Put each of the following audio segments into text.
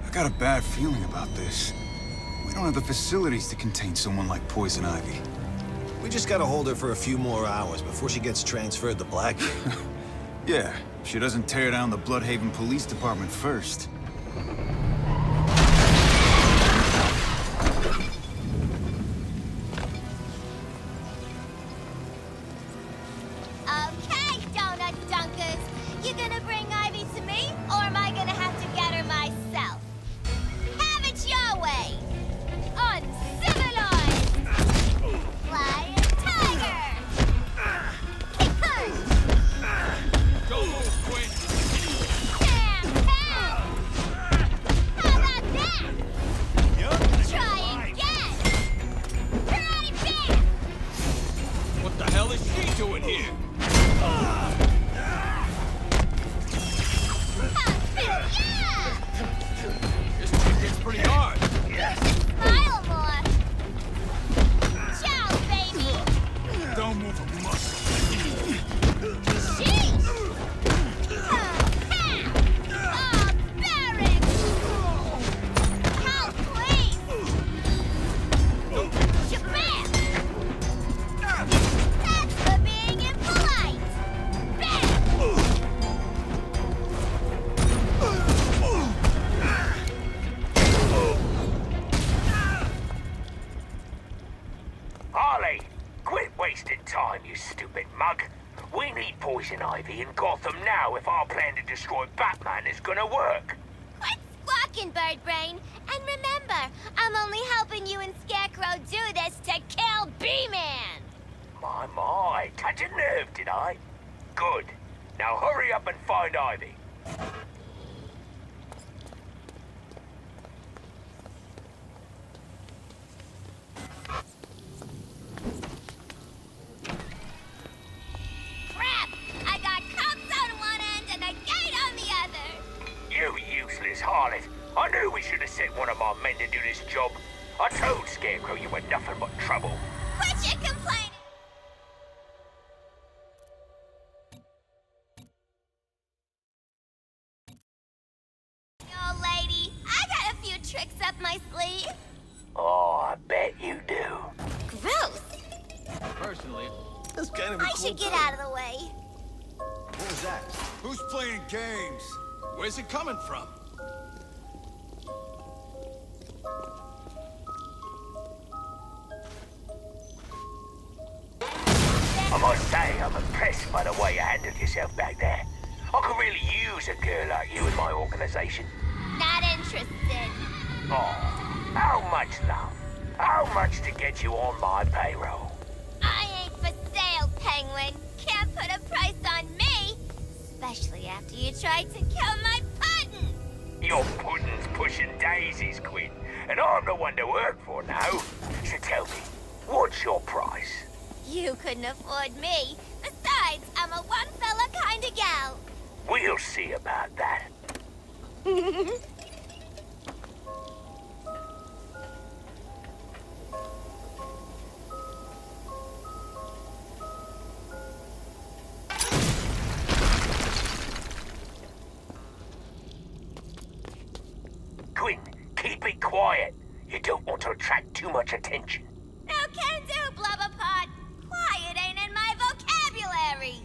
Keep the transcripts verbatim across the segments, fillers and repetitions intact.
I got a bad feeling about this. We don't have the facilities to contain someone like Poison Ivy. We just gotta hold her for a few more hours before she gets transferred to Blackgate. Yeah, if she doesn't tear down the Bloodhaven Police Department first. Okay, donut dunkers. You gonna bring Ivy to me, or am I gonna have to get her myself? Have it your way! Uncivilized! Fly a tiger! Kick punch! Go move, Quinn! Damn pow! How about that? Try again! Karate bam! What the hell is she doing here? How yeah! This chick hits pretty hard. Smile more! Ciao, baby! Don't move a muscle. Sheesh! Oh, barracks! How please! Shabam! That's for being impolite! Bam! Harley, quit wasting time, you stupid mug. We need Poison Ivy in Gotham now if our plan to destroy Batman is gonna work. Quit squawking, Bird Brain! And remember, I'm only helping you and Scarecrow do this to kill B-Man! My, my, touch a nerve, did I? Good. Now hurry up and find Ivy. Crap! I got cops on one end and a gate on the other! You useless harlot. I knew we should have sent one of our men to do this job. I told Scarecrow you were nothing but trouble. Quit your complaining! Old lady, I got a few tricks up my sleeve. Oh, I bet you do. Gross! Personally, That's kind of a I cool should get thing. out of the way. What was that? who's playing games? Where's it coming from? I must say, I'm impressed by the way you handled yourself back there. I could really use a girl like you in my organization. Not interested. Oh, how much now? How much to get you on my payroll? I ain't for sale, Penguin. Can't put a price on me. Especially after you tried to kill my puddin'. Your pudding's pushing daisies, Quinn, and I'm the one to work for now. So tell me, what's your price? You couldn't afford me. Besides, I'm a one-fella kind of gal. We'll see about that. Quinn, keep it quiet. You don't want to attract too much attention. No can do, Blubberpot. Quiet ain't in my vocabulary.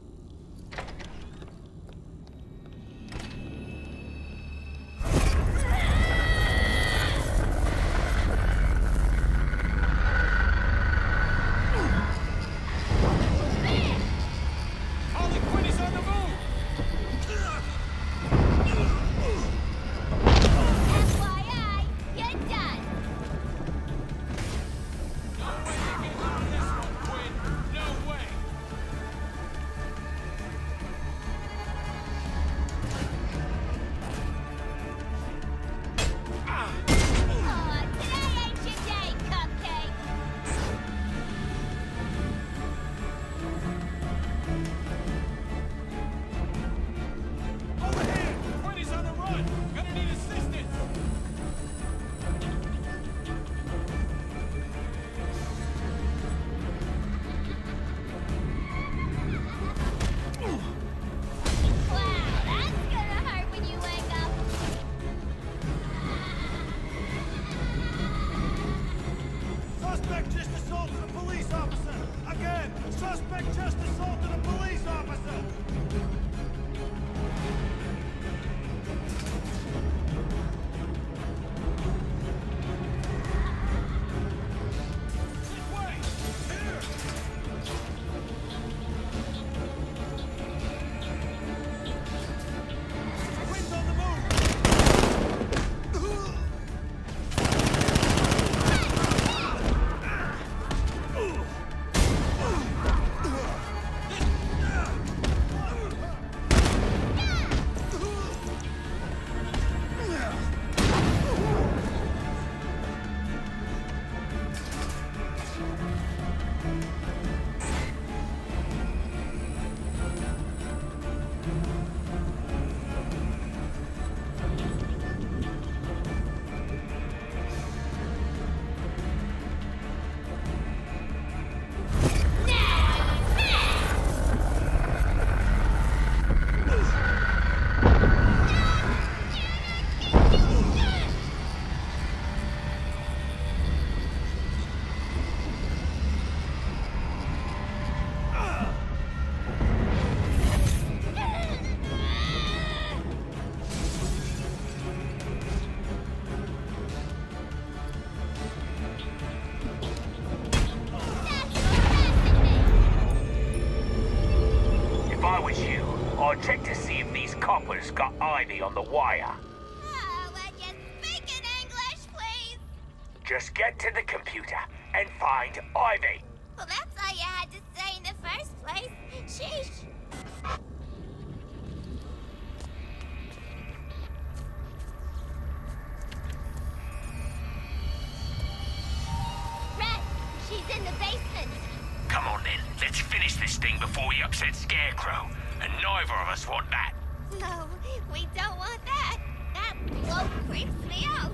Harley Quinn is on the move! F Y I, you're done. I'll check to see if these coppers got Ivy on the wire. Oh, would you speak in English, please? Just get to the computer and find Ivy. Well, that's all you had to say in the first place. Sheesh. Red, she's in the basement. Come on then, let's finish this thing before we upset Scarecrow. And neither of us want that. No, we don't want that. That bloke creeps me out.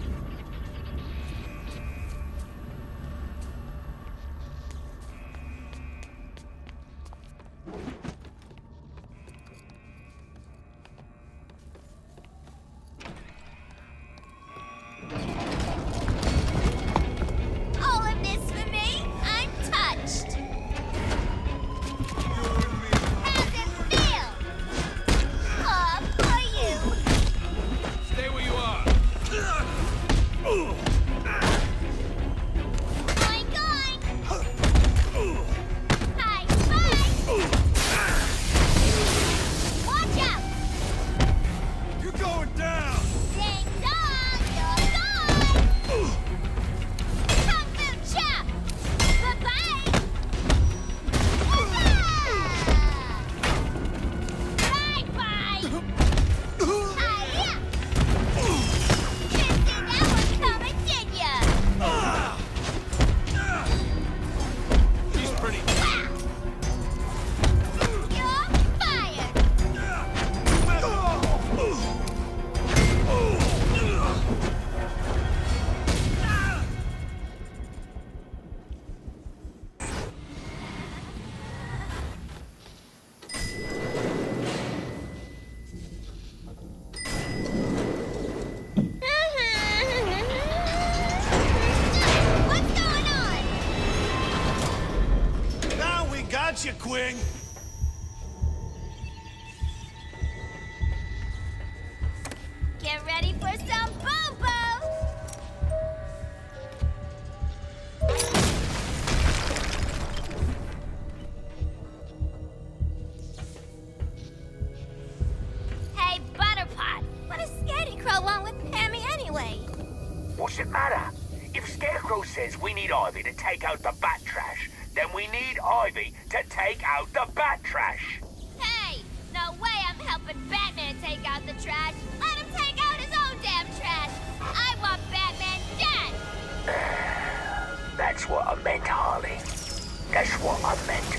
All of this for me? I'm touched. How's it feel? Oh, for you. Stay where you are. Going, going. High five. Watch out. You're going down. Ding dong, you're gone. Kung Fu chop. Bye-bye. Bye-bye. Hi-ya. Didn't see that one coming, did ya? She's pretty. You're fired. What's going on? Now we got you, Quing. Get ready for some boo-boo! Hey, Butterpot, what does Scarecrow want with Pammy anyway? What's it matter? If Scarecrow says we need Ivy to take out the bat trash, then we need Ivy to take out the bat trash. Hey, no way I'm helping Batman take out the trash. Let him take out his own damn trash. I want Batman dead. That's what I meant, Harley. That's what I meant.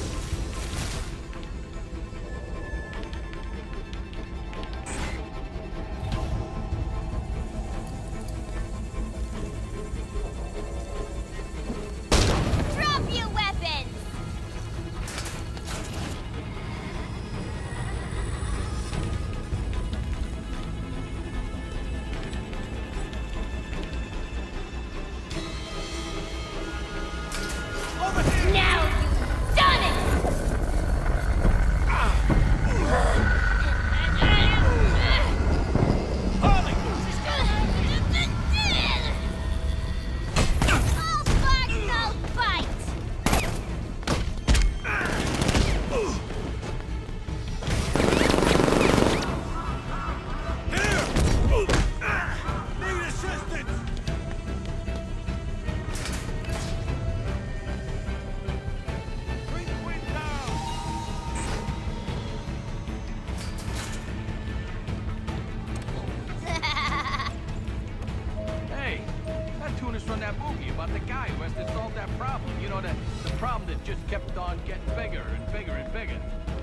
Drop your weapons! Now you've done it! All bark, no bite! Need assistance. Bring Quinn down. Hey, that tune is from that movie about the guy who has to solve that problem. You know, the, the problem that just kept on getting bigger and bigger and bigger.